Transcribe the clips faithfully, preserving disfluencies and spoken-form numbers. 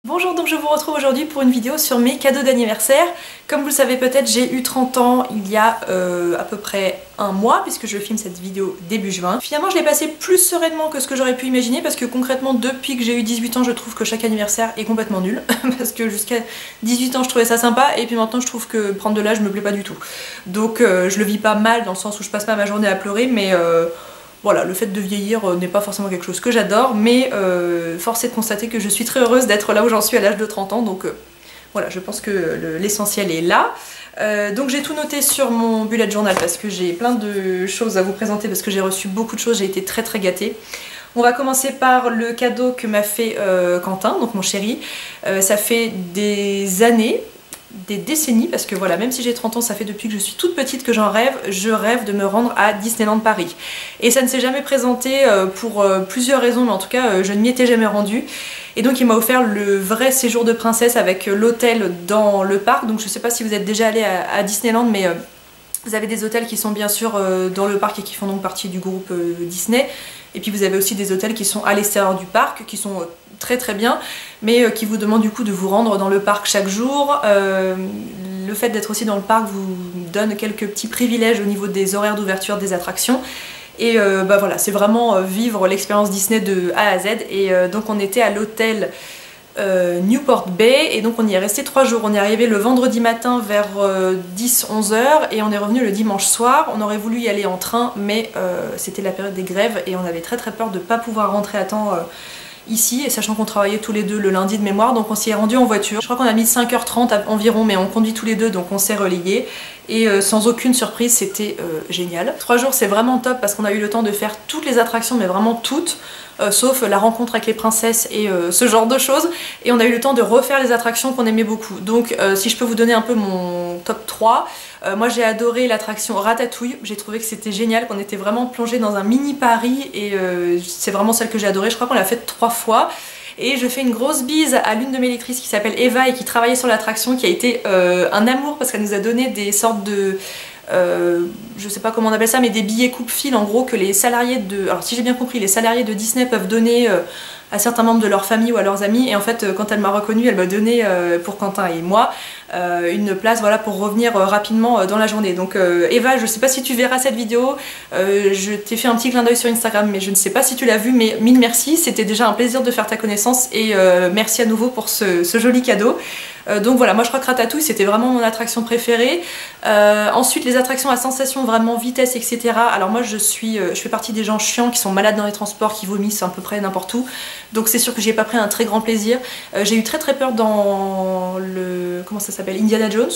Bonjour, donc je vous retrouve aujourd'hui pour une vidéo sur mes cadeaux d'anniversaire. Comme vous le savez peut-être, j'ai eu trente ans il y a euh, à peu près un mois, puisque je filme cette vidéo début juin. Finalement je l'ai passé plus sereinement que ce que j'aurais pu imaginer, parce que concrètement depuis que j'ai eu dix-huit ans je trouve que chaque anniversaire est complètement nul. Parce que jusqu'à dix-huit ans je trouvais ça sympa, et puis maintenant je trouve que prendre de l'âge me plaît pas du tout. Donc euh, je le vis pas mal dans le sens où je passe pas ma journée à pleurer, mais... Euh, Voilà, le fait de vieillir euh, n'est pas forcément quelque chose que j'adore, mais euh, force est de constater que je suis très heureuse d'être là où j'en suis à l'âge de trente ans, donc euh, voilà, je pense que l'essentiel est là. Euh, donc j'ai tout noté sur mon bullet journal parce que j'ai plein de choses à vous présenter, parce que j'ai reçu beaucoup de choses, j'ai été très très gâtée. On va commencer par le cadeau que m'a fait euh, Quentin, donc mon chéri. Euh, ça fait des années, des décennies, parce que voilà, même si j'ai trente ans, ça fait depuis que je suis toute petite que j'en rêve, je rêve de me rendre à Disneyland Paris. Et ça ne s'est jamais présenté pour plusieurs raisons, mais en tout cas je ne m'y étais jamais rendue. Et donc il m'a offert le vrai séjour de princesse avec l'hôtel dans le parc. Donc je sais pas si vous êtes déjà allé à, à Disneyland, mais euh, vous avez des hôtels qui sont bien sûr euh, dans le parc et qui font donc partie du groupe euh, Disney. Et puis vous avez aussi des hôtels qui sont à l'extérieur du parc, qui sont très très bien, mais euh, qui vous demandent du coup de vous rendre dans le parc chaque jour. Euh, le fait d'être aussi dans le parc vous donne quelques petits privilèges au niveau des horaires d'ouverture des attractions. Et euh, bah voilà, c'est vraiment euh, vivre l'expérience Disney de A à Z. Et euh, donc on était à l'hôtel euh, Newport Bay, et donc on y est resté trois jours. On est arrivé le vendredi matin vers euh, dix onze heures et on est revenu le dimanche soir. On aurait voulu y aller en train, mais euh, c'était la période des grèves et on avait très très peur de ne pas pouvoir rentrer à temps euh, ici, et sachant qu'on travaillait tous les deux le lundi de mémoire, donc on s'y est rendu en voiture. Je crois qu'on a mis cinq heures trente environ, mais on conduit tous les deux, donc on s'est relayés. Et euh, sans aucune surprise, c'était euh, génial. Trois jours, c'est vraiment top parce qu'on a eu le temps de faire toutes les attractions, mais vraiment toutes, euh, sauf la rencontre avec les princesses et euh, ce genre de choses. Et on a eu le temps de refaire les attractions qu'on aimait beaucoup. Donc euh, si je peux vous donner un peu mon top trois, euh, moi j'ai adoré l'attraction Ratatouille. J'ai trouvé que c'était génial, qu'on était vraiment plongé dans un mini Paris, et euh, c'est vraiment celle que j'ai adorée. Je crois qu'on l'a faite trois fois. Et je fais une grosse bise à l'une de mes lectrices qui s'appelle Eva et qui travaillait sur l'attraction, qui a été euh, un amour parce qu'elle nous a donné des sortes de... Euh, je sais pas comment on appelle ça, mais des billets coupe-fil en gros que les salariés de... Alors si j'ai bien compris, les salariés de Disney peuvent donner euh, à certains membres de leur famille ou à leurs amis. Et en fait, quand elle m'a reconnue, elle m'a donné euh, pour Quentin et moi euh, une place, voilà, pour revenir euh, rapidement euh, dans la journée. Donc euh, Eva, je sais pas si tu verras cette vidéo, euh, je t'ai fait un petit clin d'œil sur Instagram, mais je ne sais pas si tu l'as vu, mais mille merci, c'était déjà un plaisir de faire ta connaissance, et euh, merci à nouveau pour ce, ce joli cadeau. Euh, donc voilà, moi je crois que Ratatouille c'était vraiment mon attraction préférée. Euh, ensuite les attractions à sensation, vraiment vitesse, et cetera. Alors moi je suis, euh, je fais partie des gens chiants qui sont malades dans les transports, qui vomissent à peu près n'importe où. Donc c'est sûr que j'y ai pas pris un très grand plaisir. Euh, j'ai eu très très peur dans le... comment ça s'appelle, Indiana Jones,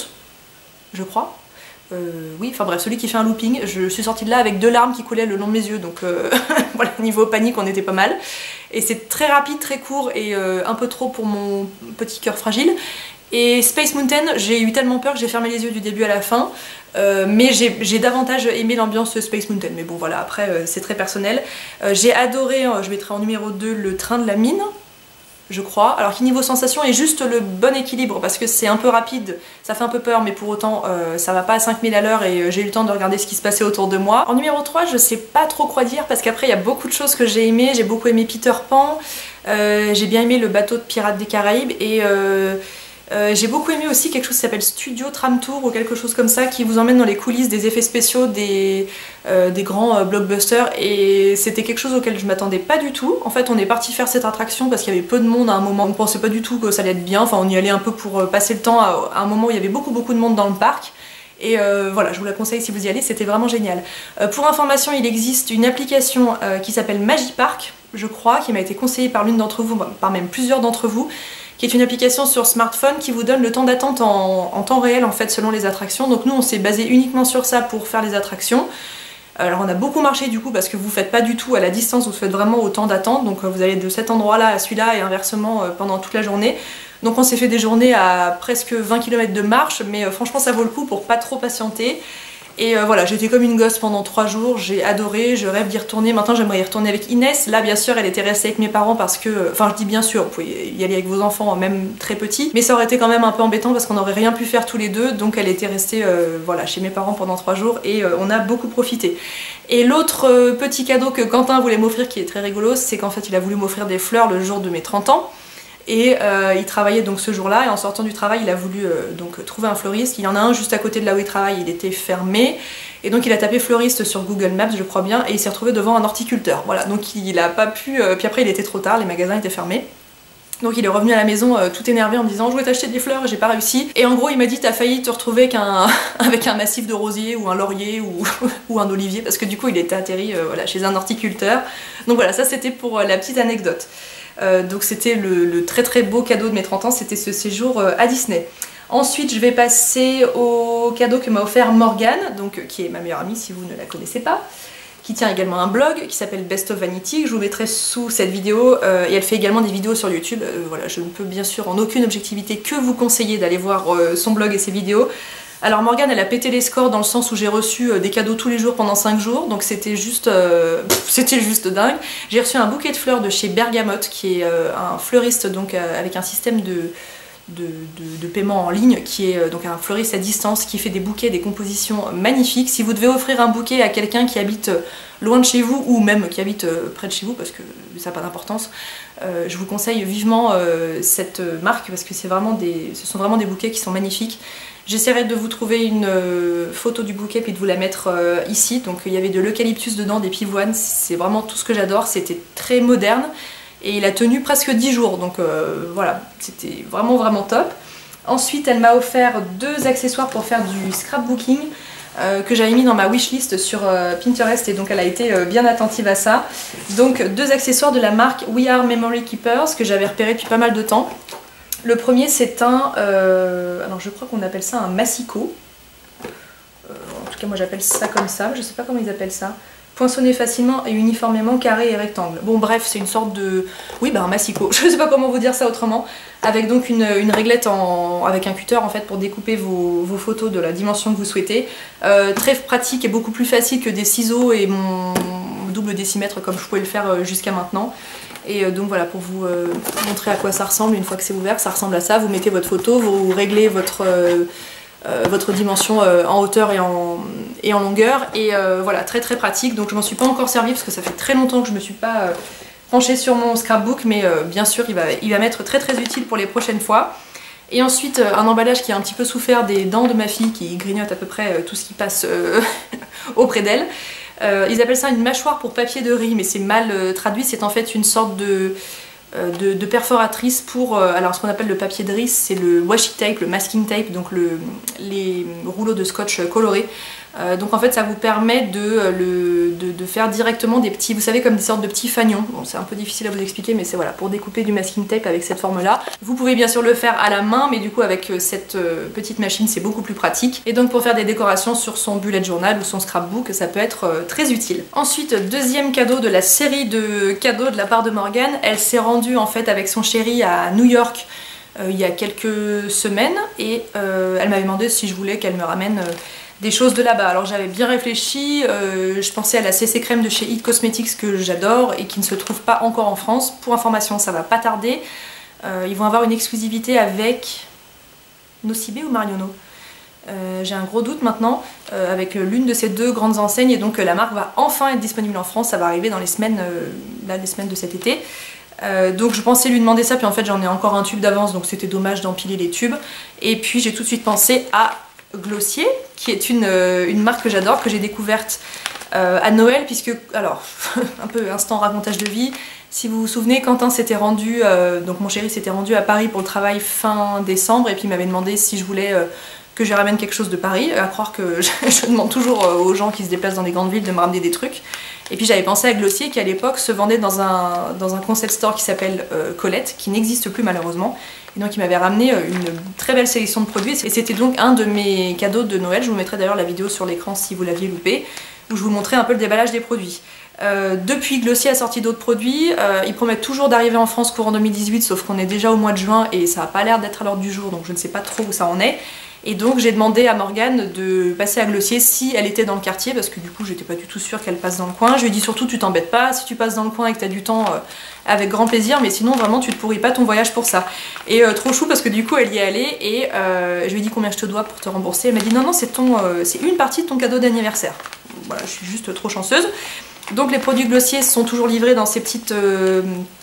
je crois. Euh, oui, enfin bref, celui qui fait un looping. Je suis sortie de là avec deux larmes qui coulaient le long de mes yeux, donc euh, voilà, niveau panique on était pas mal. Et c'est très rapide, très court, et euh, un peu trop pour mon petit cœur fragile. Et Space Mountain, j'ai eu tellement peur que j'ai fermé les yeux du début à la fin, euh, mais j'ai davantage aimé l'ambiance Space Mountain, mais bon voilà, après euh, c'est très personnel. Euh, j'ai adoré, euh, je mettrai en numéro deux le train de la mine, je crois, alors qui niveau sensation est juste le bon équilibre, parce que c'est un peu rapide, ça fait un peu peur, mais pour autant euh, ça va pas à cinq mille à l'heure, et euh, j'ai eu le temps de regarder ce qui se passait autour de moi. En numéro trois, je sais pas trop quoi dire, parce qu'après il y a beaucoup de choses que j'ai aimé. J'ai beaucoup aimé Peter Pan, euh, j'ai bien aimé le bateau de Pirates des Caraïbes, et... Euh, Euh, j'ai beaucoup aimé aussi quelque chose qui s'appelle Studio Tram Tour ou quelque chose comme ça, qui vous emmène dans les coulisses des effets spéciaux des, euh, des grands euh, blockbusters, et c'était quelque chose auquel je m'attendais pas du tout. En fait on est parti faire cette attraction parce qu'il y avait peu de monde à un moment, on ne pensait pas du tout que ça allait être bien, enfin on y allait un peu pour passer le temps à, à un moment où il y avait beaucoup beaucoup de monde dans le parc. Et euh, voilà, je vous la conseille si vous y allez, c'était vraiment génial. Euh, pour information, il existe une application euh, qui s'appelle Magipark, je crois, qui m'a été conseillée par l'une d'entre vous, par même plusieurs d'entre vous, qui est une application sur smartphone qui vous donne le temps d'attente en, en temps réel en fait selon les attractions. Donc nous on s'est basé uniquement sur ça pour faire les attractions. Alors on a beaucoup marché du coup, parce que vous faites pas du tout à la distance, vous faites vraiment au temps d'attente, donc vous allez de cet endroit là à celui-là et inversement pendant toute la journée. Donc on s'est fait des journées à presque vingt kilomètres de marche, mais franchement ça vaut le coup pour pas trop patienter. Et euh, voilà, j'étais comme une gosse pendant trois jours, j'ai adoré, je rêve d'y retourner. Maintenant j'aimerais y retourner avec Inès. Là bien sûr elle était restée avec mes parents parce que, enfin je dis bien sûr, vous pouvez y aller avec vos enfants même très petits, mais ça aurait été quand même un peu embêtant parce qu'on n'aurait rien pu faire tous les deux. Donc elle était restée euh, voilà, chez mes parents pendant trois jours, et euh, on a beaucoup profité. Et l'autre euh, petit cadeau que Quentin voulait m'offrir qui est très rigolo, c'est qu'en fait il a voulu m'offrir des fleurs le jour de mes trente ans. Et euh, il travaillait donc ce jour-là, et en sortant du travail, il a voulu euh, donc trouver un fleuriste. Il y en a un juste à côté de là où il travaille, il était fermé. Et donc il a tapé fleuriste sur Google Maps, je crois bien, et il s'est retrouvé devant un horticulteur. Voilà, donc il a pas pu... Euh, puis après il était trop tard, les magasins étaient fermés. Donc il est revenu à la maison euh, tout énervé en me disant « Je voulais t'acheter des fleurs, j'ai pas réussi ». Et en gros il m'a dit « T'as failli te retrouver avec un, avec un massif de rosier ou un laurier ou, ou un olivier » parce que du coup il était atterri euh, voilà, chez un horticulteur. Donc voilà, ça c'était pour euh, la petite anecdote. Euh, donc c'était le, le très très beau cadeau de mes trente ans, c'était ce séjour euh, à Disney. Ensuite je vais passer au cadeau que m'a offert Morgane, donc, euh, qui est ma meilleure amie si vous ne la connaissez pas, qui tient également un blog qui s'appelle Best of Vanity, que je vous mettrai sous cette vidéo, euh, et elle fait également des vidéos sur YouTube. Euh, voilà, je ne peux bien sûr en aucune objectivité que vous conseiller d'aller voir euh, son blog et ses vidéos. Alors Morgane, elle a pété les scores dans le sens où j'ai reçu euh, des cadeaux tous les jours pendant cinq jours, donc c'était juste, euh, c'était juste dingue. J'ai reçu un bouquet de fleurs de chez Bergamote, qui est euh, un fleuriste donc euh, avec un système de... De, de, de paiement en ligne, qui est euh, donc un fleuriste à distance qui fait des bouquets, des compositions magnifiques. Si vous devez offrir un bouquet à quelqu'un qui habite euh, loin de chez vous ou même qui habite euh, près de chez vous, parce que ça n'a pas d'importance, euh, je vous conseille vivement euh, cette marque parce que c'est vraiment des, ce sont vraiment des bouquets qui sont magnifiques. J'essaierai de vous trouver une euh, photo du bouquet puis de vous la mettre euh, ici. Donc il y avait de l'eucalyptus dedans, des pivoines, c'est vraiment tout ce que j'adore, c'était très moderne. Et il a tenu presque dix jours, donc euh, voilà, c'était vraiment vraiment top. Ensuite, elle m'a offert deux accessoires pour faire du scrapbooking euh, que j'avais mis dans ma wishlist sur euh, Pinterest, et donc elle a été euh, bien attentive à ça. Donc deux accessoires de la marque We Are Memory Keepers que j'avais repéré depuis pas mal de temps. Le premier c'est un, euh, alors je crois qu'on appelle ça un massicot. Euh, en tout cas moi j'appelle ça comme ça, je sais pas comment ils appellent ça. Poinçonné facilement et uniformément carré et rectangle. Bon bref, c'est une sorte de... Oui, bah un massicot, je sais pas comment vous dire ça autrement. Avec donc une, une réglette en... avec un cutter en fait pour découper vos, vos photos de la dimension que vous souhaitez. Euh, très pratique et beaucoup plus facile que des ciseaux et mon double décimètre comme je pouvais le faire jusqu'à maintenant. Et donc voilà, pour vous euh, montrer à quoi ça ressemble une fois que c'est ouvert, ça ressemble à ça. Vous mettez votre photo, vous réglez votre... Euh, Euh, votre dimension euh, en hauteur et en, et en longueur, et euh, voilà, très très pratique. Donc je m'en suis pas encore servi parce que ça fait très longtemps que je me suis pas euh, penchée sur mon scrapbook, mais euh, bien sûr il va, il va m'être très très utile pour les prochaines fois. Et ensuite euh, un emballage qui a un petit peu souffert des dents de ma fille qui grignote à peu près euh, tout ce qui passe euh, auprès d'elle. Euh, ils appellent ça une mâchoire pour papier de riz, mais c'est mal euh, traduit, c'est en fait une sorte de... De, de perforatrice pour, euh, alors ce qu'on appelle le papier de riz, c'est le washi tape, le masking tape, donc le, les rouleaux de scotch colorés. Euh, donc en fait ça vous permet de, le, de, de faire directement des petits, vous savez, comme des sortes de petits fanions. Bon, c'est un peu difficile à vous expliquer, mais c'est voilà, pour découper du masking tape avec cette forme là. Vous pouvez bien sûr le faire à la main, mais du coup avec cette euh, petite machine c'est beaucoup plus pratique. Et donc pour faire des décorations sur son bullet journal ou son scrapbook, ça peut être euh, très utile. Ensuite, deuxième cadeau de la série de cadeaux de la part de Morgane, elle s'est rendue en fait avec son chéri à New York euh, il y a quelques semaines, et euh, elle m'avait demandé si je voulais qu'elle me ramène euh, des choses de là-bas. Alors j'avais bien réfléchi, euh, je pensais à la C C crème de chez It Cosmetics que j'adore et qui ne se trouve pas encore en France. Pour information, ça va pas tarder. Euh, ils vont avoir une exclusivité avec Nocibé ou Marionneau. Euh, j'ai un gros doute maintenant euh, avec l'une de ces deux grandes enseignes, et donc euh, la marque va enfin être disponible en France. Ça va arriver dans les semaines, euh, là, les semaines de cet été. Euh, donc je pensais lui demander ça, puis en fait j'en ai encore un tube d'avance, donc c'était dommage d'empiler les tubes. Et puis j'ai tout de suite pensé à Glossier, qui est une, euh, une marque que j'adore, que j'ai découverte euh, à Noël, puisque, alors, un peu instant racontage de vie, si vous vous souvenez, Quentin s'était rendu, euh, donc mon chéri s'était rendu à Paris pour le travail fin décembre, et puis il m'avait demandé si je voulais euh, que je lui ramène quelque chose de Paris, à croire que je, je demande toujours euh, aux gens qui se déplacent dans des grandes villes de me ramener des trucs. Et puis j'avais pensé à Glossier, qui à l'époque se vendait dans un, dans un concept store qui s'appelle euh, Colette, qui n'existe plus malheureusement. Et donc il m'avait ramené une très belle sélection de produits, et c'était donc un de mes cadeaux de Noël. Je vous mettrai d'ailleurs la vidéo sur l'écran si vous l'aviez loupé, où je vous montrais un peu le déballage des produits. Euh, depuis, Glossier a sorti d'autres produits, euh, ils promettent toujours d'arriver en France courant deux mille dix-huit, sauf qu'on est déjà au mois de juin et ça n'a pas l'air d'être à l'ordre du jour, donc je ne sais pas trop où ça en est. Et donc j'ai demandé à Morgane de passer à Glossier si elle était dans le quartier, parce que du coup j'étais pas du tout sûre qu'elle passe dans le coin. Je lui ai dit surtout tu t'embêtes pas, si tu passes dans le coin et que t'as du temps, euh, avec grand plaisir, mais sinon vraiment tu te pourris pas ton voyage pour ça. Et euh, trop chou parce que du coup elle y est allée, et euh, je lui ai dit combien je te dois pour te rembourser. Elle m'a dit non non, c'est ton, euh, c'est une partie de ton cadeau d'anniversaire. Voilà, je suis juste trop chanceuse. Donc les produits Glossier sont toujours livrés dans ces petites... Euh,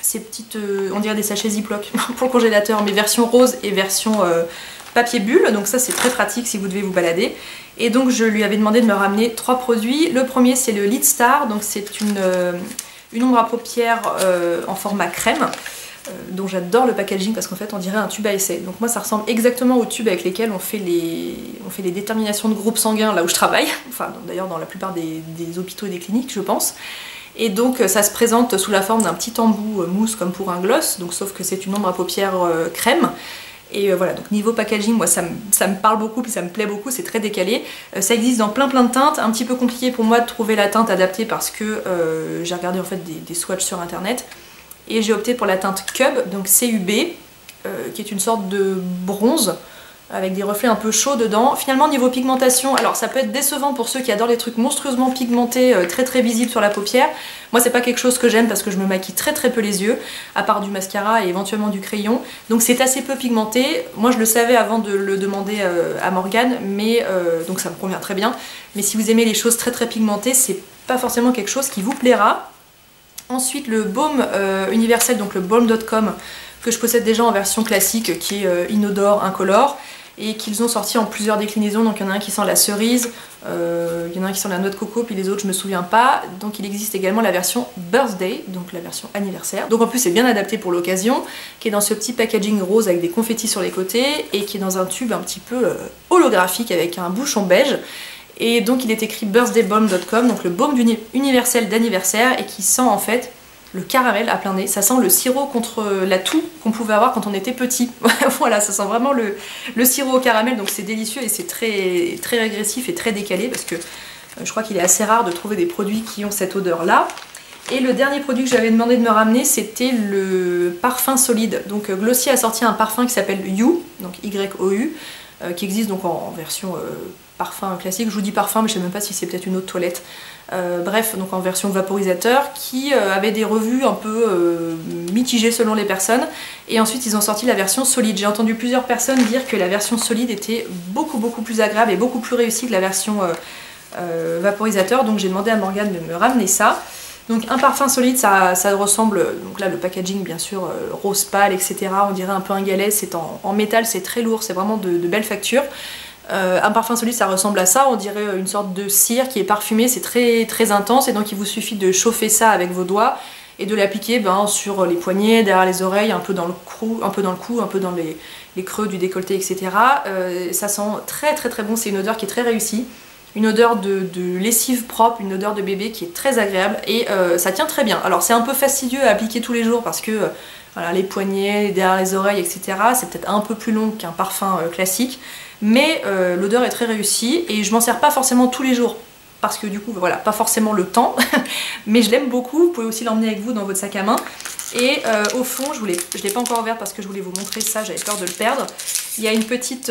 ces petites, euh, on dirait des sachets Ziploc pour le congélateur, mais version rose et version euh, papier bulle, donc ça c'est très pratique si vous devez vous balader. Et donc je lui avais demandé de me ramener trois produits. Le premier c'est le Lid Star, donc c'est une, euh, une ombre à paupières euh, en format crème, euh, dont j'adore le packaging parce qu'en fait on dirait un tube à essai. Donc moi ça ressemble exactement au tube avec lesquels on fait les, on fait les déterminations de groupes sanguins là où je travaille, enfin d'ailleurs dans la plupart des, des hôpitaux et des cliniques je pense. Et donc ça se présente sous la forme d'un petit embout mousse comme pour un gloss, donc sauf que c'est une ombre à paupières euh, crème. Et euh, voilà, donc niveau packaging, moi ça me, ça me parle beaucoup, puis ça me plaît beaucoup, c'est très décalé. Euh, ça existe dans plein plein de teintes, un petit peu compliqué pour moi de trouver la teinte adaptée parce que euh, j'ai regardé en fait des, des swatchs sur internet. Et j'ai opté pour la teinte Cub, donc C U B, euh, qui est une sorte de bronze, avec des reflets un peu chauds dedans. Finalement niveau pigmentation, alors ça peut être décevant pour ceux qui adorent les trucs monstrueusement pigmentés, euh, très très visibles sur la paupière. Moi c'est pas quelque chose que j'aime parce que je me maquille très très peu les yeux, à part du mascara et éventuellement du crayon. Donc c'est assez peu pigmenté. Moi je le savais avant de le demander euh, à Morgane, mais euh, donc ça me convient très bien. Mais si vous aimez les choses très très pigmentées, c'est pas forcément quelque chose qui vous plaira. Ensuite le baume euh, universel, donc le balm point com, que je possède déjà en version classique, qui est euh, inodore, incolore, et qu'ils ont sorti en plusieurs déclinaisons. Donc il y en a un qui sent la cerise, euh, il y en a un qui sent la noix de coco, puis les autres je me souviens pas. Donc il existe également la version birthday, donc la version anniversaire. Donc en plus c'est bien adapté pour l'occasion, qui est dans ce petit packaging rose avec des confettis sur les côtés, et qui est dans un tube un petit peu euh, holographique avec un bouchon beige. Et donc il est écrit birthday balm point com, donc le baume universel d'anniversaire, et qui sent en fait le caramel à plein nez. Ça sent le sirop contre la toux qu'on pouvait avoir quand on était petit. Voilà, ça sent vraiment le, le sirop au caramel, donc c'est délicieux et c'est très, très régressif et très décalé parce que euh, je crois qu'il est assez rare de trouver des produits qui ont cette odeur là. Et le dernier produit que j'avais demandé de me ramener, c'était le parfum solide. Donc Glossier a sorti un parfum qui s'appelle You, donc Y O U, euh, qui existe donc en, en version euh, parfum classique. Je vous dis parfum, mais je sais même pas si c'est peut-être une autre toilette. Euh, bref, donc en version vaporisateur, qui euh, avait des revues un peu euh, mitigées selon les personnes. Et ensuite ils ont sorti la version solide. J'ai entendu plusieurs personnes dire que la version solide était beaucoup beaucoup plus agréable et beaucoup plus réussie que la version euh, euh, vaporisateur. Donc j'ai demandé à Morgane de me ramener ça. Donc un parfum solide, ça, ça ressemble, donc là le packaging bien sûr, euh, rose pâle, et cetera. On dirait un peu un galet, c'est en, en métal, c'est très lourd, c'est vraiment de, de belles factures. Euh, un parfum solide ça ressemble à ça, on dirait une sorte de cire qui est parfumée, c'est très très intense, et donc il vous suffit de chauffer ça avec vos doigts et de l'appliquer ben, sur les poignets, derrière les oreilles, un peu dans le cou, un peu dans le cou, un peu dans les, les creux du décolleté, et cetera. Euh, ça sent très très très bon, c'est une odeur qui est très réussie, une odeur de, de lessive propre, une odeur de bébé qui est très agréable, et euh, ça tient très bien. Alors c'est un peu fastidieux à appliquer tous les jours parce que euh, voilà, les poignets, derrière les oreilles, et cetera. C'est peut-être un peu plus long qu'un parfum euh, classique. Mais euh, l'odeur est très réussie et je m'en sers pas forcément tous les jours parce que du coup voilà, pas forcément le temps, mais je l'aime beaucoup. Vous pouvez aussi l'emmener avec vous dans votre sac à main. Et euh, au fond, je ne l'ai pas encore ouvert parce que je voulais vous montrer ça, j'avais peur de le perdre. Il y a une petite, euh,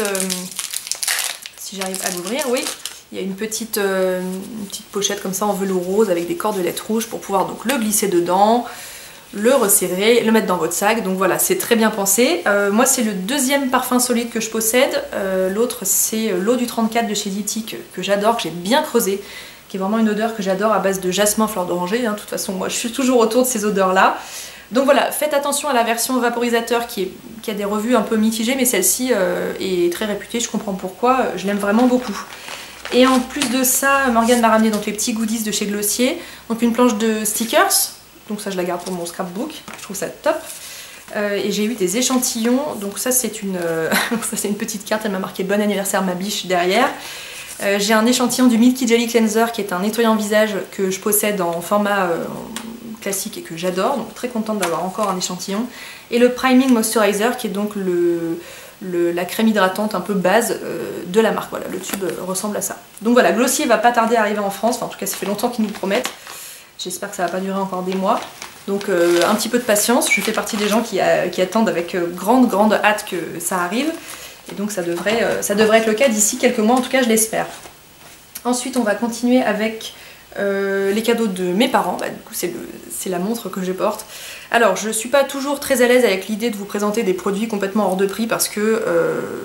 si j'arrive à l'ouvrir, oui, il y a une petite, euh, une petite pochette comme ça en velours rose avec des cordelettes rouges pour pouvoir donc le glisser dedans, le resserrer, le mettre dans votre sac. Donc voilà, c'est très bien pensé. Euh, moi c'est le deuxième parfum solide que je possède. Euh, l'autre c'est l'eau du trente-quatre de chez Diti que, que j'adore, que j'ai bien creusé, qui est vraiment une odeur que j'adore à base de jasmin, fleur d'oranger. Hein. De toute façon moi je suis toujours autour de ces odeurs là. Donc voilà, faites attention à la version vaporisateur qui, est, qui a des revues un peu mitigées, mais celle-ci euh, est très réputée, je comprends pourquoi, je l'aime vraiment beaucoup. Et en plus de ça, Morgane m'a ramené donc les petits goodies de chez Glossier, donc une planche de stickers. Donc ça je la garde pour mon scrapbook, je trouve ça top. Euh, et j'ai eu des échantillons, donc ça c'est une, euh, une petite carte, elle m'a marqué bon anniversaire ma biche derrière. Euh, j'ai un échantillon du Milky Jelly Cleanser qui est un nettoyant visage que je possède en format euh, classique et que j'adore, donc très contente d'avoir encore un échantillon. Et le Priming Moisturizer qui est donc le, le, la crème hydratante un peu base euh, de la marque, voilà, le tube euh, ressemble à ça. Donc voilà, Glossier va pas tarder à arriver en France, enfin en tout cas ça fait longtemps qu'ils nous le promettent. J'espère que ça va pas durer encore des mois. Donc euh, un petit peu de patience, je fais partie des gens qui, a, qui attendent avec euh, grande grande hâte que ça arrive. Et donc ça devrait, euh, ça devrait être le cas d'ici quelques mois, en tout cas je l'espère. Ensuite on va continuer avec euh, les cadeaux de mes parents. Bah, du coup c'est la montre que je porte. Alors je suis pas toujours très à l'aise avec l'idée de vous présenter des produits complètement hors de prix parce que euh,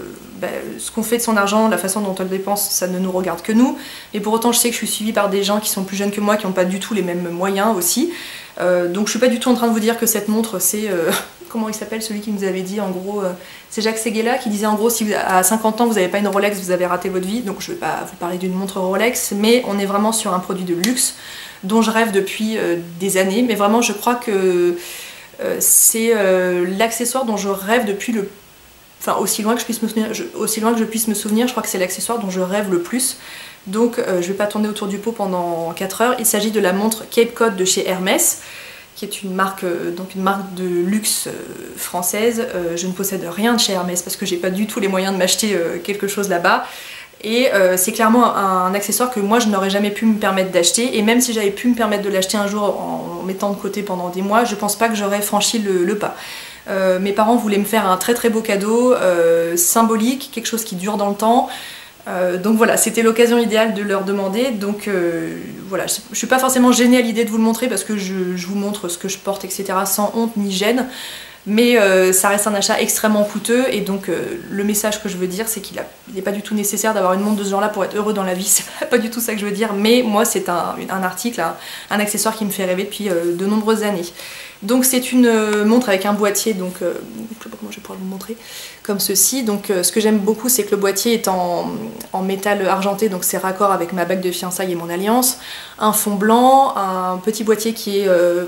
bah, ce qu'on fait de son argent, la façon dont on le dépense, ça ne nous regarde que nous. Et pour autant, je sais que je suis suivie par des gens qui sont plus jeunes que moi, qui n'ont pas du tout les mêmes moyens aussi. Euh, donc je suis pas du tout en train de vous dire que cette montre, c'est... Euh, comment il s'appelle, celui qui nous avait dit, en gros... Euh, c'est Jacques Seguela qui disait en gros, si vous, à cinquante ans vous n'avez pas une Rolex, vous avez raté votre vie. Donc je vais pas vous parler d'une montre Rolex, mais on est vraiment sur un produit de luxe dont je rêve depuis euh, des années. Mais vraiment, je crois que euh, c'est euh, l'accessoire dont je rêve depuis le... Enfin, aussi loin que je puisse me souvenir, je, aussi loin que je puisse me souvenir, je crois que c'est l'accessoire dont je rêve le plus. Donc euh, je vais pas tourner autour du pot pendant quatre heures. Il s'agit de la montre Cape Cod de chez Hermès, qui est une marque, euh, donc une marque de luxe euh, française. Euh, je ne possède rien de chez Hermès parce que j'ai pas du tout les moyens de m'acheter euh, quelque chose là-bas. Et euh, c'est clairement un, un accessoire que moi je n'aurais jamais pu me permettre d'acheter. Et même si j'avais pu me permettre de l'acheter un jour en, en mettant de côté pendant des mois, je pense pas que j'aurais franchi le, le pas. Euh, mes parents voulaient me faire un très très beau cadeau, euh, symbolique, quelque chose qui dure dans le temps. Euh, donc voilà, c'était l'occasion idéale de leur demander. Donc euh, voilà, je, je suis pas forcément gênée à l'idée de vous le montrer parce que je, je vous montre ce que je porte, et cetera sans honte ni gêne. Mais euh, ça reste un achat extrêmement coûteux et donc euh, le message que je veux dire c'est qu'il n'est pas du tout nécessaire d'avoir une montre de ce genre là pour être heureux dans la vie, c'est pas du tout ça que je veux dire, mais moi c'est un, un article, un, un accessoire qui me fait rêver depuis euh, de nombreuses années. Donc c'est une euh, montre avec un boîtier, donc euh, je sais pas comment je vais pouvoir vous montrer, comme ceci. Donc euh, ce que j'aime beaucoup c'est que le boîtier est en, en métal argenté, donc c'est raccord avec ma bague de fiançailles et mon alliance, un fond blanc, un petit boîtier qui est... Euh,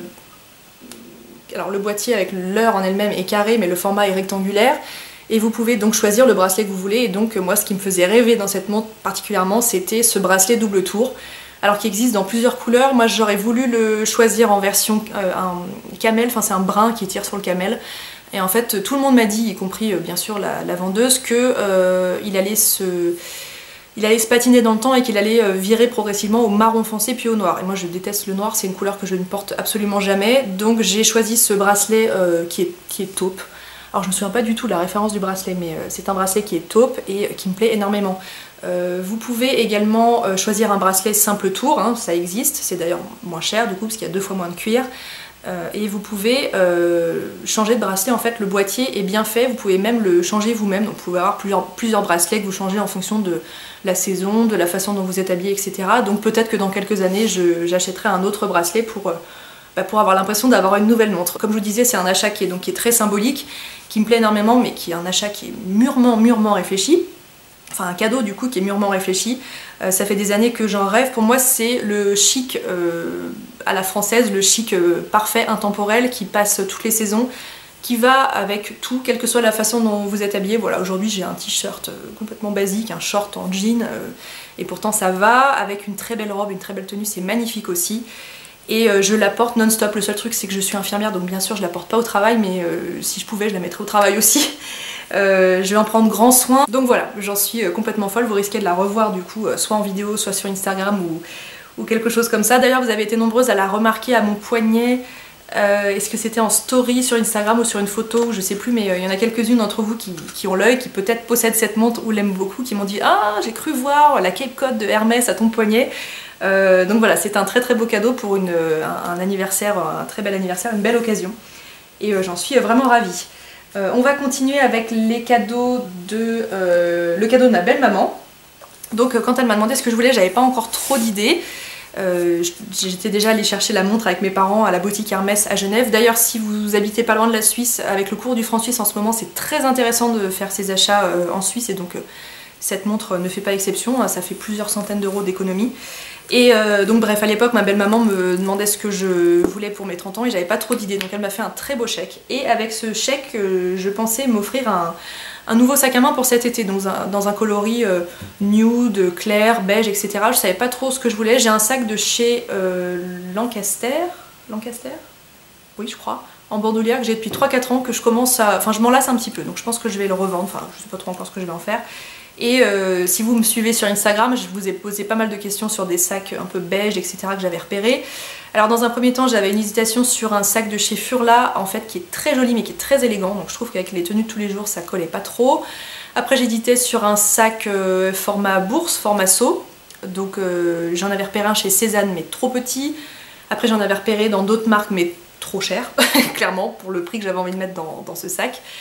Alors le boîtier avec l'heure en elle-même est carré mais le format est rectangulaire et vous pouvez donc choisir le bracelet que vous voulez. Et donc moi ce qui me faisait rêver dans cette montre particulièrement c'était ce bracelet double tour, alors qu'il existe dans plusieurs couleurs. Moi j'aurais voulu le choisir en version euh, un camel, enfin c'est un brun qui tire sur le camel. Et en fait tout le monde m'a dit, y compris euh, bien sûr la, la vendeuse, que euh, il allait se... il allait se patiner dans le temps et qu'il allait virer progressivement au marron foncé puis au noir. Et moi je déteste le noir, c'est une couleur que je ne porte absolument jamais. Donc j'ai choisi ce bracelet euh, qui, est, qui est taupe. Alors je me souviens pas du tout de la référence du bracelet, mais euh, c'est un bracelet qui est taupe et qui me plaît énormément. Euh, vous pouvez également euh, choisir un bracelet simple tour, hein, ça existe, c'est d'ailleurs moins cher du coup parce qu'il y a deux fois moins de cuir. Euh, et vous pouvez euh, changer de bracelet, en fait le boîtier est bien fait, vous pouvez même le changer vous-même, donc vous pouvez avoir plusieurs, plusieurs bracelets que vous changez en fonction de la saison, de la façon dont vous êtes habillé, et cetera. Donc peut-être que dans quelques années j'achèterai un autre bracelet pour, euh, bah, pour avoir l'impression d'avoir une nouvelle montre. Comme je vous disais, c'est un achat qui est, donc, qui est très symbolique, qui me plaît énormément, mais qui est un achat qui est mûrement, mûrement réfléchi. Enfin un cadeau du coup qui est mûrement réfléchi. Euh, ça fait des années que j'en rêve. Pour moi c'est le chic euh, à la française, le chic euh, parfait, intemporel, qui passe toutes les saisons, qui va avec tout, quelle que soit la façon dont vous êtes habillé. Voilà, aujourd'hui j'ai un t-shirt euh, complètement basique, un short en jean, euh, et pourtant ça va, avec une très belle robe, une très belle tenue, c'est magnifique aussi. Et euh, je la porte non-stop. Le seul truc c'est que je suis infirmière, donc bien sûr je la porte pas au travail, mais euh, si je pouvais je la mettrais au travail aussi. Euh, je vais en prendre grand soin. Donc voilà, j'en suis euh, complètement folle. Vous risquez de la revoir du coup, euh, soit en vidéo, soit sur Instagram ou, ou quelque chose comme ça. D'ailleurs vous avez été nombreuses à la remarquer à mon poignet. Euh, Est-ce que c'était en story sur Instagram ou sur une photo, je sais plus, mais il euh, y en a quelques-unes d'entre vous qui, qui ont l'œil, qui peut-être possèdent cette montre ou l'aiment beaucoup, qui m'ont dit « Ah, j'ai cru voir la Cape Cod de Hermès à ton poignet ». Euh, donc voilà, c'est un très très beau cadeau pour une, un, un anniversaire, un très bel anniversaire, une belle occasion. Et euh, j'en suis vraiment ravie. Euh, on va continuer avec les cadeaux de, euh, le cadeau de ma belle-maman. Donc euh, quand elle m'a demandé ce que je voulais, j'avais pas encore trop d'idées. Euh, J'étais déjà allée chercher la montre avec mes parents à la boutique Hermès à Genève. D'ailleurs si vous habitez pas loin de la Suisse, avec le cours du franc suisse en ce moment, c'est très intéressant de faire ses achats euh, en Suisse, et donc euh, cette montre ne fait pas exception, ça fait plusieurs centaines d'euros d'économie. Et euh, donc bref, à l'époque ma belle-maman me demandait ce que je voulais pour mes trente ans et j'avais pas trop d'idées, donc elle m'a fait un très beau chèque. Et avec ce chèque, euh, je pensais m'offrir un, un nouveau sac à main pour cet été, dans un, dans un coloris euh, nude, clair, beige, et cetera. Je savais pas trop ce que je voulais. J'ai un sac de chez euh, Lancaster, Lancaster oui je crois, en bandoulière, que j'ai depuis trois quatre ans, que je commence à... Enfin je m'en lasse un petit peu, donc je pense que je vais le revendre, enfin je sais pas trop encore ce que je vais en faire. Et euh, si vous me suivez sur Instagram, je vous ai posé pas mal de questions sur des sacs un peu beige, et cetera que j'avais repérés. Alors dans un premier temps, j'avais une hésitation sur un sac de chez Furla, en fait, qui est très joli mais qui est très élégant. Donc je trouve qu'avec les tenues de tous les jours, ça collait pas trop. Après j'hésitais sur un sac euh, format bourse, format seau. Donc euh, j'en avais repéré un chez Cézanne mais trop petit. Après j'en avais repéré dans d'autres marques mais trop cher, clairement, pour le prix que j'avais envie de mettre dans, dans ce sac.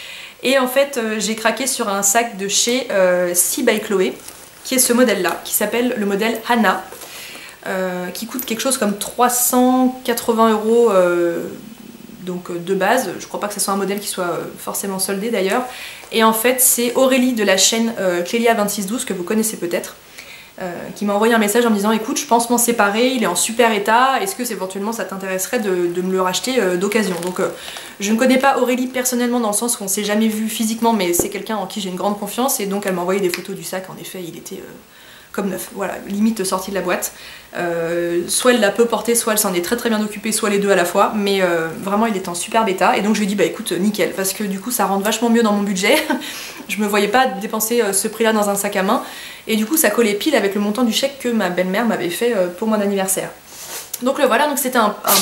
Et en fait euh, j'ai craqué sur un sac de chez euh, Si by Chloé, qui est ce modèle là, qui s'appelle le modèle Hannah, euh, qui coûte quelque chose comme trois cent quatre-vingts euros euh, donc de base. Je crois pas que ce soit un modèle qui soit forcément soldé d'ailleurs. Et en fait c'est Aurélie de la chaîne euh, Clélia vingt-six douze, que vous connaissez peut-être, Euh, qui m'a envoyé un message en me disant écoute, je pense m'en séparer, il est en super état, est-ce que éventuellement ça t'intéresserait de, de me le racheter euh, d'occasion. Donc euh, je ne connais pas Aurélie personnellement dans le sens où on s'est jamais vu physiquement, mais c'est quelqu'un en qui j'ai une grande confiance, et donc elle m'a envoyé des photos du sac. En effet il était euh, comme neuf, voilà, limite sorti de la boîte. Euh, soit elle l'a peu porté, soit elle s'en est très très bien occupée, soit les deux à la fois, mais euh, vraiment il était en super état, et donc je lui ai dit bah écoute nickel, parce que du coup ça rentre vachement mieux dans mon budget. Je me voyais pas dépenser euh, ce prix là dans un sac à main, et du coup ça collait pile avec le montant du chèque que ma belle-mère m'avait fait euh, pour mon anniversaire. Donc le voilà, donc c'était un, un...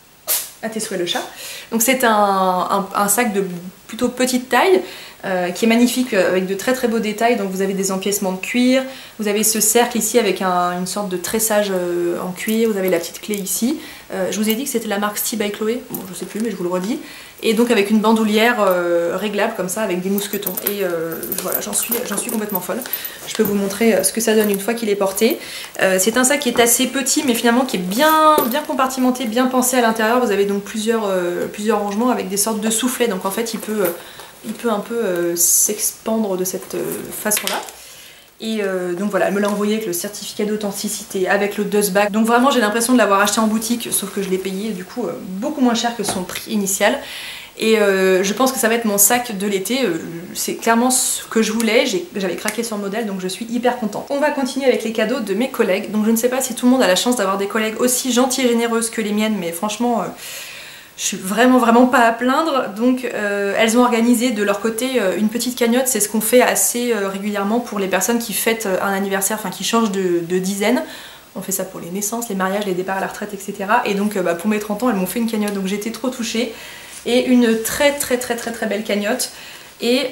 à tes souhaits le chat. Donc c'est un, un, un sac de plutôt petite taille, euh, qui est magnifique, euh, avec de très très beaux détails. Donc vous avez des empiècements de cuir, vous avez ce cercle ici avec un, une sorte de tressage euh, en cuir, vous avez la petite clé ici. Euh, je vous ai dit que c'était la marque Si by Chloé, bon je sais plus mais je vous le redis. Et donc avec une bandoulière euh, réglable comme ça, avec des mousquetons. Et euh, voilà, j'en suis, j'en suis complètement folle. Je peux vous montrer ce que ça donne une fois qu'il est porté. Euh, c'est un sac qui est assez petit, mais finalement qui est bien, bien compartimenté, bien pensé à l'intérieur. Vous avez donc plusieurs, euh, plusieurs rangements avec des sortes de soufflets. Donc en fait il peut, euh, il peut un peu euh, s'expandre de cette euh, façon-là. Et euh, donc voilà, elle me l'a envoyé avec le certificat d'authenticité, avec le dust bag. Donc vraiment j'ai l'impression de l'avoir acheté en boutique, sauf que je l'ai payé du coup euh, beaucoup moins cher que son prix initial. Et euh, je pense que ça va être mon sac de l'été, euh, c'est clairement ce que je voulais, j'avais craqué sur le modèle, donc je suis hyper contente. On va continuer avec les cadeaux de mes collègues. Donc je ne sais pas si tout le monde a la chance d'avoir des collègues aussi gentilles et généreuses que les miennes, mais franchement... Euh, je suis vraiment vraiment pas à plaindre. Donc euh, elles ont organisé de leur côté euh, une petite cagnotte. C'est ce qu'on fait assez euh, régulièrement pour les personnes qui fêtent euh, un anniversaire, enfin qui changent de, de dizaine. On fait ça pour les naissances, les mariages, les départs à la retraite, et cetera. Et donc euh, bah, pour mes trente ans, elles m'ont fait une cagnotte, donc j'étais trop touchée. Et une très très très très très belle cagnotte. Et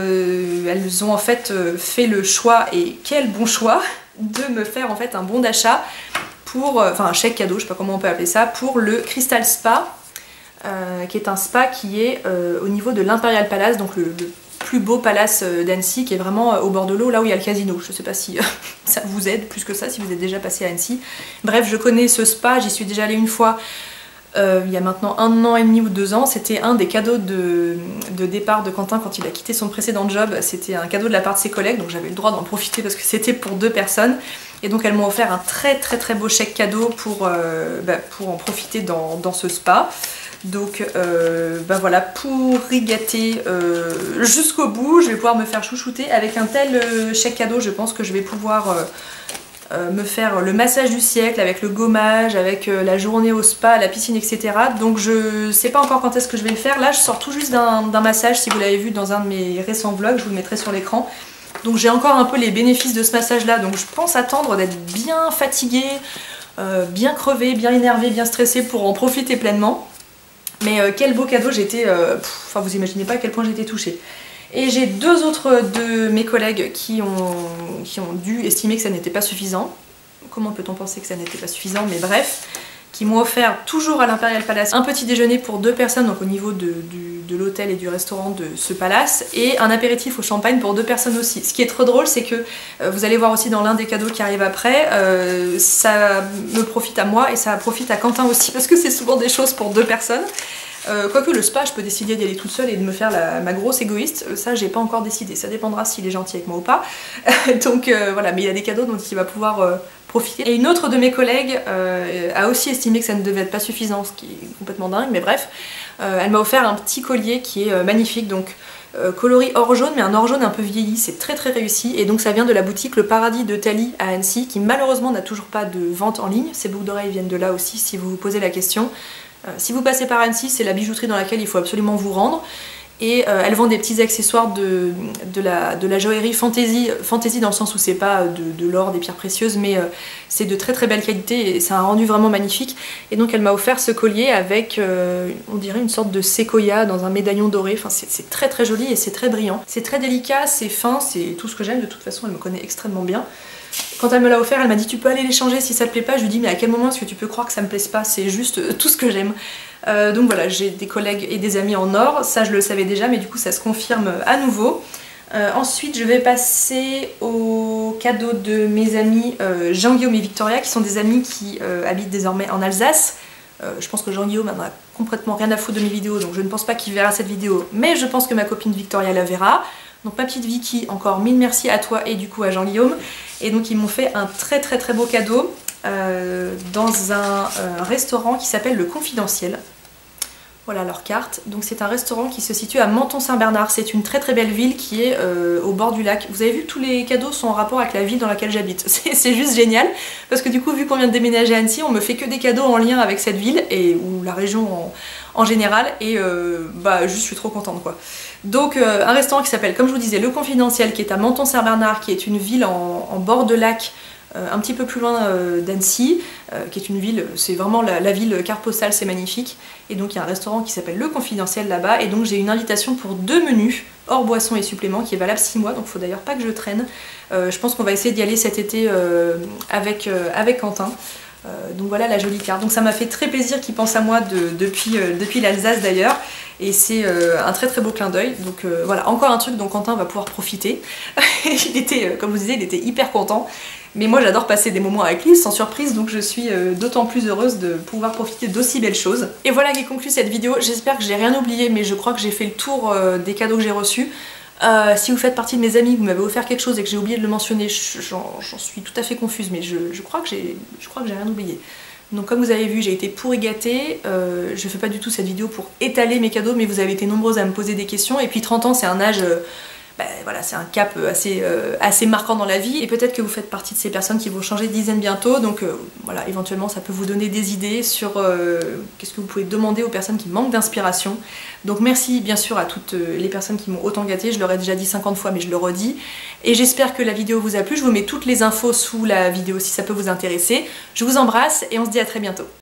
euh, elles ont en fait euh, fait le choix, et quel bon choix, de me faire en fait un bon d'achat pour, euh, enfin un chèque cadeau, je sais pas comment on peut appeler ça, pour le Crystal Spa. Euh, qui est un spa qui est euh, au niveau de l'Imperial Palace, donc le, le plus beau palace euh, d'Annecy, qui est vraiment euh, au bord de l'eau, là où il y a le casino. Je sais pas si euh, ça vous aide plus que ça, si vous êtes déjà passé à Annecy. Bref, je connais ce spa, j'y suis déjà allée une fois, euh, il y a maintenant un an et demi ou deux ans. C'était un des cadeaux de, de départ de Quentin quand il a quitté son précédent job. C'était un cadeau de la part de ses collègues, donc j'avais le droit d'en profiter parce que c'était pour deux personnes. Et donc elles m'ont offert un très très très beau chèque cadeau pour, euh, bah, pour en profiter dans, dans ce spa. Donc euh, bah voilà, pour rigater euh, jusqu'au bout, je vais pouvoir me faire chouchouter avec un tel euh, chèque cadeau. Je pense que je vais pouvoir euh, euh, me faire le massage du siècle avec le gommage, avec euh, la journée au spa, la piscine, et cetera. Donc je sais pas encore quand est-ce que je vais le faire. Là je sors tout juste d'un d'un massage, si vous l'avez vu dans un de mes récents vlogs, je vous le mettrai sur l'écran. Donc j'ai encore un peu les bénéfices de ce massage là, donc je pense attendre d'être bien fatiguée, euh, bien crevée, bien énervée, bien stressée pour en profiter pleinement. Mais euh, quel beau cadeau, j'étais... Euh, enfin vous imaginez pas à quel point j'étais touchée. Et j'ai deux autres de mes collègues qui ont, qui ont dû estimer que ça n'était pas suffisant. Comment peut-on penser que ça n'était pas suffisant, mais bref, qui m'ont offert toujours à l'Imperial Palace un petit déjeuner pour deux personnes, donc au niveau de, du, de l'hôtel et du restaurant de ce palace, et un apéritif au champagne pour deux personnes aussi. Ce qui est trop drôle, c'est que euh, vous allez voir aussi dans l'un des cadeaux qui arrive après, euh, ça me profite à moi et ça profite à Quentin aussi, parce que c'est souvent des choses pour deux personnes. Euh, quoique le spa, je peux décider d'y aller toute seule et de me faire la, ma grosse égoïste, ça j'ai pas encore décidé, ça dépendra s'il est gentil avec moi ou pas. Donc euh, voilà, mais il y a des cadeaux dont il va pouvoir euh, profiter. Et une autre de mes collègues euh, a aussi estimé que ça ne devait être pas suffisant, ce qui est complètement dingue, mais bref. Euh, elle m'a offert un petit collier qui est euh, magnifique, donc euh, coloris or jaune, mais un or jaune un peu vieilli, c'est très très réussi. Et donc ça vient de la boutique Le Paradis de Thalie à Annecy, qui malheureusement n'a toujours pas de vente en ligne. Ces boucles d'oreilles viennent de là aussi, si vous vous posez la question. Euh, si vous passez par Annecy, c'est la bijouterie dans laquelle il faut absolument vous rendre. Et euh, elle vend des petits accessoires de, de, la, de la joaillerie fantasy, fantasy dans le sens où c'est pas de, de l'or, des pierres précieuses, mais euh, c'est de très très belle qualité et ça a un rendu vraiment magnifique. Et donc elle m'a offert ce collier avec, euh, on dirait une sorte de séquoia dans un médaillon doré. Enfin c'est très très joli et c'est très brillant. C'est très délicat, c'est fin, c'est tout ce que j'aime. De toute façon elle me connaît extrêmement bien. Quand elle me l'a offert, elle m'a dit tu peux aller les changer si ça te plaît pas. Je lui dis mais à quel moment est-ce que tu peux croire que ça me plaise pas? C'est juste tout ce que j'aime. Euh, donc voilà, j'ai des collègues et des amis en or, ça je le savais déjà mais du coup ça se confirme à nouveau. Euh, ensuite je vais passer aux cadeaux de mes amis euh, Jean-Guillaume et Victoria qui sont des amis qui euh, habitent désormais en Alsace. Euh, je pense que Jean-Guillaume en a complètement rien à foutre de mes vidéos donc je ne pense pas qu'il verra cette vidéo mais je pense que ma copine Victoria la verra. Donc ma petite Vicky, encore mille merci à toi et du coup à Jean-Guillaume. Et donc ils m'ont fait un très très très beau cadeau euh, dans un euh, restaurant qui s'appelle Le Confidentiel. Voilà leur carte. Donc c'est un restaurant qui se situe à Menton-Saint-Bernard. C'est une très très belle ville qui est euh, au bord du lac. Vous avez vu, tous les cadeaux sont en rapport avec la ville dans laquelle j'habite. C'est juste génial parce que du coup vu qu'on vient de déménager à Annecy, on me fait que des cadeaux en lien avec cette ville et ou la région en, en général et euh, bah juste je suis trop contente quoi. Donc euh, un restaurant qui s'appelle comme je vous disais Le Confidentiel qui est à Menton-Saint-Bernard, qui est une ville en, en bord de lac. Euh, un petit peu plus loin euh, d'Annecy, euh, qui est une ville, c'est vraiment la, la ville carte postale, c'est magnifique. Et donc il y a un restaurant qui s'appelle Le Confidentiel là-bas, et donc j'ai une invitation pour deux menus, hors boisson et supplément, qui est valable six mois, donc il faut d'ailleurs pas que je traîne. Euh, je pense qu'on va essayer d'y aller cet été euh, avec, euh, avec Quentin. Euh, donc voilà la jolie carte. Donc ça m'a fait très plaisir qu'il pense à moi de, depuis, euh, depuis l'Alsace d'ailleurs. Et c'est euh, un très très beau clin d'œil. Donc euh, voilà, encore un truc dont Quentin va pouvoir profiter. Il était, euh, comme je vous disais, il était hyper content. Mais moi j'adore passer des moments avec lui sans surprise, donc je suis euh, d'autant plus heureuse de pouvoir profiter d'aussi belles choses. Et voilà qui conclut cette vidéo. J'espère que j'ai rien oublié, mais je crois que j'ai fait le tour euh, des cadeaux que j'ai reçus. Euh, si vous faites partie de mes amis, vous m'avez offert quelque chose et que j'ai oublié de le mentionner, j'en suis tout à fait confuse, mais je, je crois que j'ai rien oublié. Donc comme vous avez vu, j'ai été pourri gâtée, euh, je fais pas du tout cette vidéo pour étaler mes cadeaux, mais vous avez été nombreuses à me poser des questions, et puis trente ans c'est un âge... Euh, Ben voilà, c'est un cap assez, euh, assez marquant dans la vie et peut-être que vous faites partie de ces personnes qui vont changer de dizaine bientôt, donc euh, voilà, éventuellement ça peut vous donner des idées sur euh, qu'est-ce que vous pouvez demander aux personnes qui manquent d'inspiration. Donc merci bien sûr à toutes les personnes qui m'ont autant gâté, je leur ai déjà dit cinquante fois mais je le redis, et j'espère que la vidéo vous a plu. Je vous mets toutes les infos sous la vidéo si ça peut vous intéresser. Je vous embrasse et on se dit à très bientôt.